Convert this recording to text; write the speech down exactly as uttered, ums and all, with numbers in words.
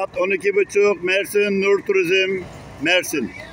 saat on iki buçuk Mersin Nur Turizm Mersin.